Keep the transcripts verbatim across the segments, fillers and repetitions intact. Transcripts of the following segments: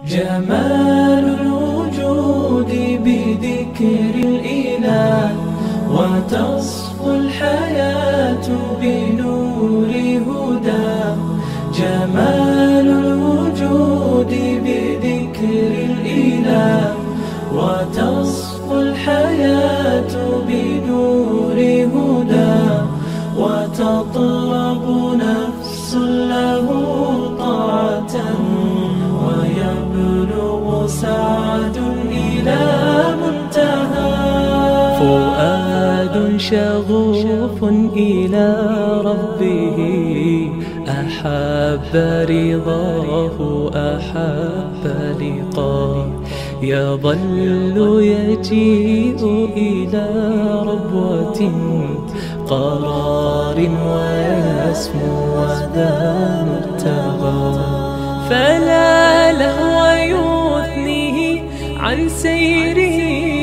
جمال الوجود بذكر الإله، وتصفو الحياة بنور هداه. جمال الوجود بذكر الإله، وتصفو الحياة بنور هداه. وتطلب نفس له طاعة، ويبلغ سعد إلى منتهى. فؤاد شغوف إلى ربه، أحب رضاه أحب لقاه. يظل يجيء إلى ربوة قرار، ويسمو وذا مبتغى. فلا لهو يثنيه عن سيره،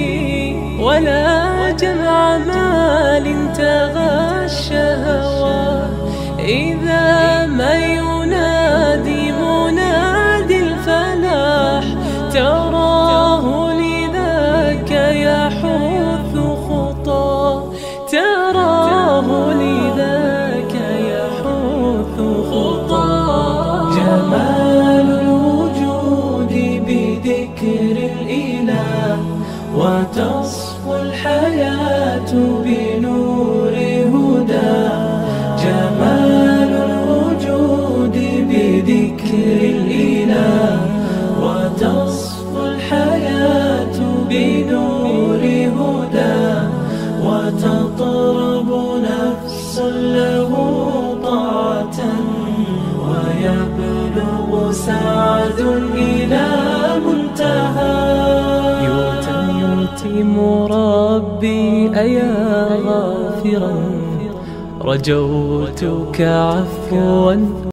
ولا جمع مال تغى الشهوى. إذا ما ينادي منادي الفلاح، تراه لذاك يحث خطاه. تراه لذاك يحث خطاه. جمال الوجود بذكر الإله، وتصفو الحياة بنور هداه. جمال الوجود بذكر الإله، وتصفو الحياة بنور هداه. وتطرب نفس له طاعة، ويبلغ سعد إلى منتهى. يتم ربي أيا غافرا، رجوتك عفوا